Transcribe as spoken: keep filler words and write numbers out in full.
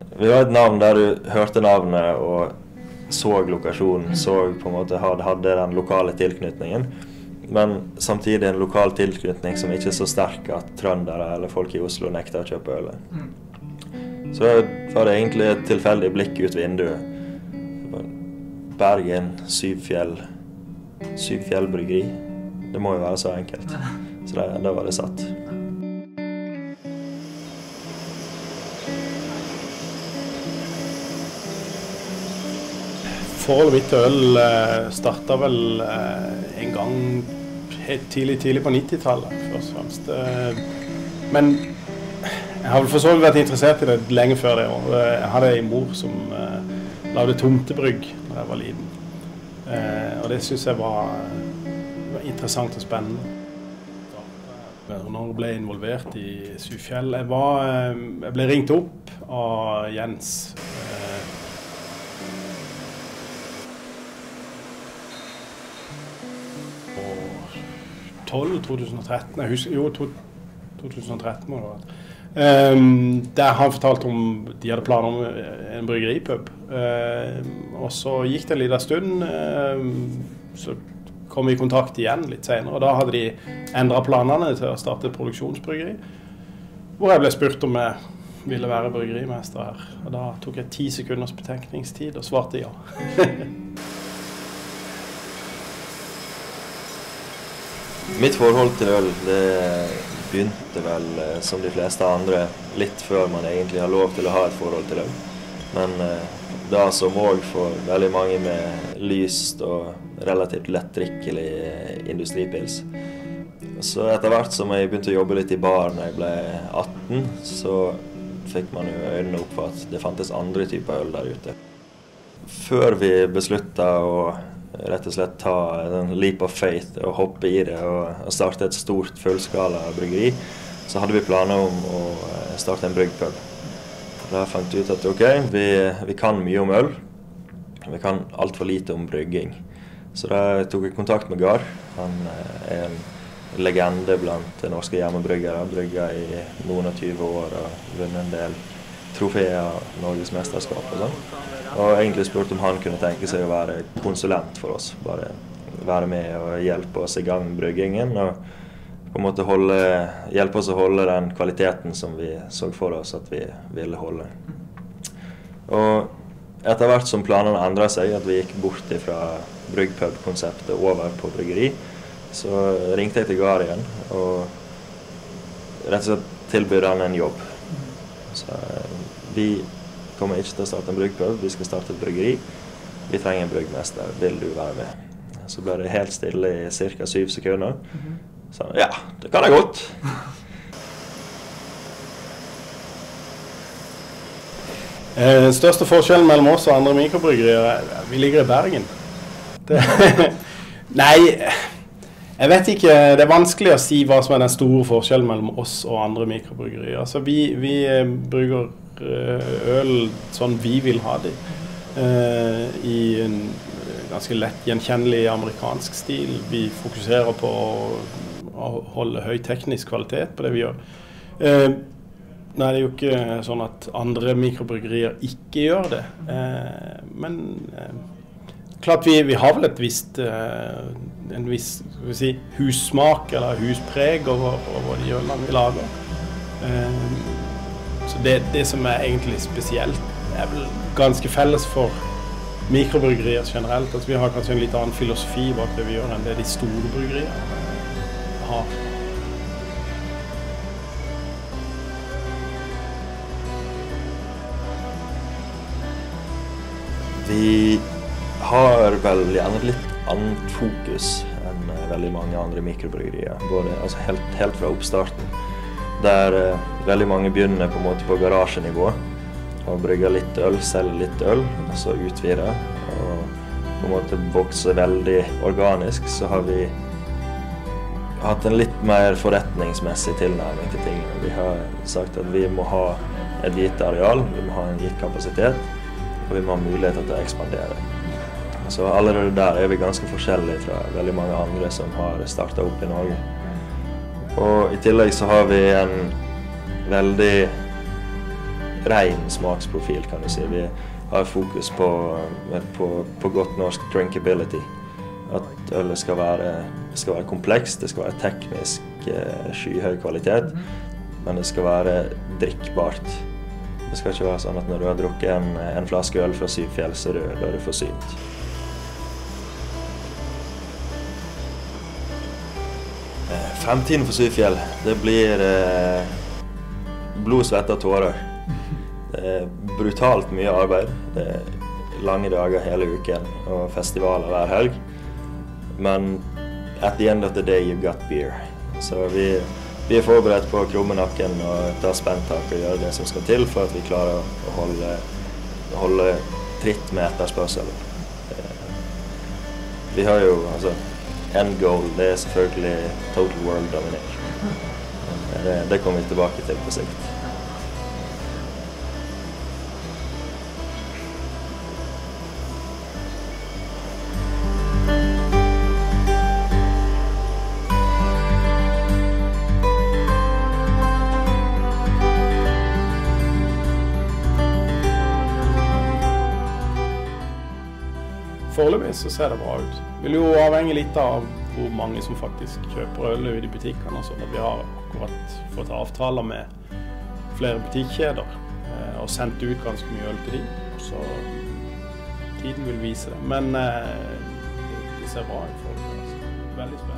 Vi var et navn der du hørte navnet og så lokasjonen, så på en måte hadde, hadde den lokale tilknytningen. Men samtidig en lokal tilknytning som ikke er så sterk at trøndere eller folk i Oslo nekter å kjøpe øl. Så var det egentlig et tilfeldig blikk ut vinduet. Bergen, Syvfjell, Syvfjell bryggeri. Det må jo være så enkelt. Så det, det var det satt. Forholdet mitt til øl startet vel en gang helt tidlig, tidlig på nittitallet, først og fremst. Men jeg har vel for så vidt vært interessert i det lenge før det. Jeg hadde en mor som lagde tomtebrygg da jeg var liten. Og det synes jeg var, var interessant og spennende. Når jeg ble involvert i Syvfjell, jeg, var, jeg ble ringt opp av Jens. tolv, to tusen og tretten, jeg husker, jo, to tusen og tretten må det ha vært. Um, der han fortalte om de hadde planer om en bryggeripub. Uh, og så gikk det en liten stund, uh, så kom vi i kontakt igjen litt senere, og da hadde de endret planene til å starte et produksjonsbryggeri, hvor jeg ble spurt om jeg ville være bryggerimester her. Og da tok jeg ti sekunders betenkningstid og svarte ja. Mitt forhold til øl, det begynte vel, som de fleste andre, litt før man egentlig har lov til å ha et forhold til øl. Men da som også for veldig mange med lyst og relativt lettdrikkelig industripils. Så etter hvert som jeg begynte å jobbe litt i bar når jeg ble atten, så fikk man jo øynene opp for at det fantes andre typer øl der ute. Før vi besluttet å rett og slett ta en leap of faith og hoppe i det og starte et stort fullskala bryggeri, så hadde vi planer om å starte en bryggpub. Da fant vi ut at ok, vi, vi kan mye om øl, vi kan alt for lite om brygging. Så da tok jeg kontakt med Gard. Han er en legende blant norske hjemmebryggere, brygget i noen og tyve år og vunnet en del trofeer, Norges mesterskap og sånn. Og egentlig spurte om han kunne tenke seg å være konsulent for oss, bare være med og hjelpe oss i gang med bryggingen, og på en måte holde, hjelpe oss å holde den kvaliteten som vi så for oss at vi ville holde. Og etter hvert som planene endret seg, at vi gikk bort fra bryggpub-konseptet over på bryggeri, så ringte jeg til Gard igjen, og rett og slett tilbød han en jobb. Så vi kommer ikke til å starte en bryggpub, vi skal starte et bryggeri. Vi trenger en bryggmester, vil du være med? Så ble det helt stille i cirka syv sekunder. Så ja, det kan jeg godt. Den største forskjellen mellom oss og andre mikrobryggerier er at vi ligger i Bergen. Det, nei, jeg vet ikke, det er vanskelig å si hva som er den store forskjellen mellom oss og andre mikrobryggerier. Altså, vi, vi brygger øl sånn vi vil ha det uh, i en ganske lett gjenkjennelig amerikansk stil. Vi fokuserer på å, å holde høy teknisk kvalitet på det vi gjør. Uh, nei, det er jo ikke sånn at andre mikrobryggerier ikke gjør det. Uh, men uh, klart vi, vi har vel et visst uh, en viss skal vi si, hussmak eller huspreg over, over de ølene vi lager. Uh, Så det, det som er egentlig spesielt, er vel ganske felles for mikrobryggerier generelt. Altså, vi har kanskje en litt annen filosofi bak det vi gjør enn det de store bryggerier har. Vi har vel gjerne litt annet fokus enn veldig mange andre mikrobryggerier, både altså helt, helt fra oppstarten. Der eh, veldig mange begynner på en måte på garasjenivå og brygger litt øl, selger litt øl, og så utvider og på en måte vokser veldig organisk. Så har vi hatt en litt mer forretningsmessig tilnærming til tingene. Vi har sagt at vi må ha et gitt areal, vi må ha en gitt kapasitet, og vi må ha muligheter til å ekspandere. Så allerede der er vi ganske forskjellige fra veldig mange andre som har startet opp i Norge. Og i tillegg så har vi en veldig ren smaksprofil, kan du si. Vi har fokus på, på, på godt norsk drinkability. At ølet skal være, skal være komplekst, det skal være teknisk eh, skyhøy kvalitet, men det skal være drikkbart. Det skal ikke være sånn at når du har drukket en, en flaske øl fra Syvfjell, så er du, da er du forsynt. Eh, fremtiden for Syvfjell, det blir eh, blod, svette og tårer. Det er brutalt mye arbeid, det er lange dager hele uken og festivaler hver helg. Men at the end of the day, you've got beer. Så vi, vi er forberedt på å krumme nakken og ta spenntak og gjøre det som skal til for at vi klarer å holde, holde tritt med etterspørselen. Vi har jo, altså, end goal, det er selvfølgelig total world domination. Det, det kommer vi tilbake til på sikt. Foreløpig så ser det bra ut. Det vil jo avhenge litt av hvor mange som faktisk kjøper øl i butikkene. Så vi har akkurat fått avtaler med flere butikkjeder eh, og sendt ut ganske mye øl til dem. Så tiden vil vise det. Men eh, det ser bra ut foreløpig. Veldig spennende.